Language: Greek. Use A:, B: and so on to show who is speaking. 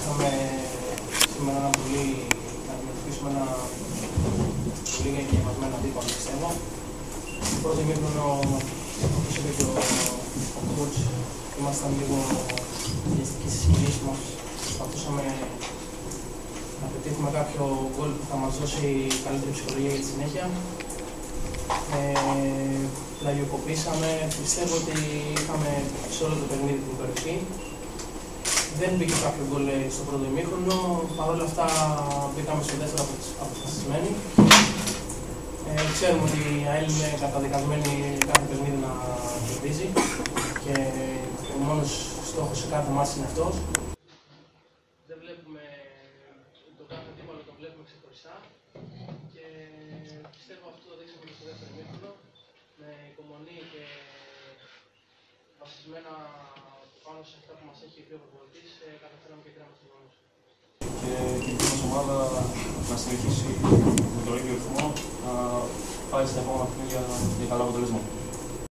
A: Είχαμε σήμερα να αντιμετωπίσουμε ένα πολύ γεμασμένο αντίπαλο, πιστεύω. Στο πρώτο ημίχρονο, όπως είπε και ο coach, ήμασταν λίγο βιαστικοί στις κινήσεις μας. Προσπαθούσαμε να πετύχουμε κάποιο γκολ που θα μας δώσει καλύτερη ψυχολογία για τη συνέχεια. Λαγιοκοπήσαμε. Πιστεύω ότι είχαμε σε όλο το παιχνίδι την κορυφή. Δεν μπήκε κάποιο γκολ στο πρώτο ημίχρονο. Παρ' όλα αυτά μπήκαμε στο δεύτερο αποφασισμένοι. Ξέρουμε ότι η ΑΕΛ είναι καταδικασμένη κάθε παιχνίδι να κερδίζει και ο μόνος στόχος σε κάθε μάτς είναι αυτός. Δεν βλέπουμε το κάθε αντίπαλο, το βλέπουμε ξεχωριστά και πιστεύω αυτό το δείξαμε και στο δεύτερο ημίχρονο με υπομονή και βασισμένα πάνω σε αυτά που μας έχει πει ο προπονητής, καταφέραμε και πήραμε στον γόνος.
B: Και η δική μας ομάδα να συνεχίσει με το ίδιο ρυθμό, να πάει στα επόμενα παιχνίδια για καλό αποτέλεσμα.